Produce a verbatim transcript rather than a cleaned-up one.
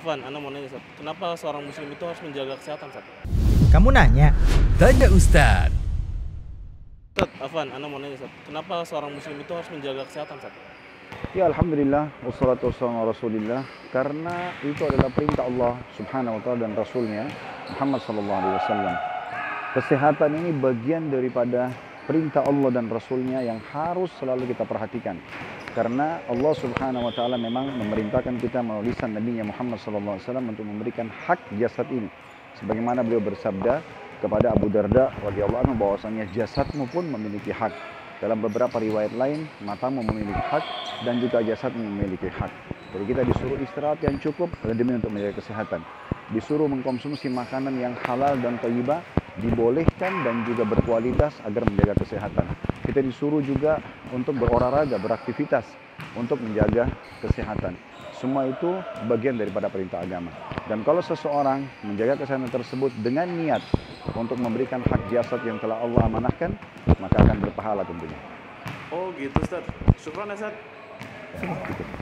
Afwan, Ana mau nanya, Ustaz. Kenapa seorang muslim itu harus menjaga kesehatan, Ustaz? Kamu nanya? Tanya Ustadz. Ustaz, Afwan, Ana mau nanya, Ustaz. Kenapa seorang muslim itu harus menjaga kesehatan, Ustaz? Ya alhamdulillah, wassalatu wassalamu ala rasulillah. Karena itu adalah perintah Allah subhanahu wa ta'ala dan Rasulnya Muhammad sallallahu alaihi wasallam. Kesehatan ini bagian daripada perintah Allah dan Rasulnya yang harus selalu kita perhatikan. Karena Allah subhanahu wa ta'ala memang memerintahkan kita melalui lisan Nabi Muhammad sallallahu alaihi wasallam untuk memberikan hak jasad ini. Sebagaimana beliau bersabda kepada Abu Darda radhiyallahu anhu bahwasanya jasadmu pun memiliki hak. Dalam beberapa riwayat lain, matamu memiliki hak dan juga jasadmu memiliki hak. Jadi kita disuruh istirahat yang cukup demi untuk menjaga kesehatan. Disuruh mengkonsumsi makanan yang halal dan thayyibah, dibolehkan dan juga berkualitas agar menjaga kesehatan. Kita disuruh juga untuk berolahraga, beraktivitas untuk menjaga kesehatan. Semua itu bagian daripada perintah agama. Dan kalau seseorang menjaga kesehatan tersebut dengan niat untuk memberikan hak jasad yang telah Allah amanahkan, maka akan berpahala tentunya. Oh gitu, Ustaz. Syukran, Ustaz. Ya, gitu.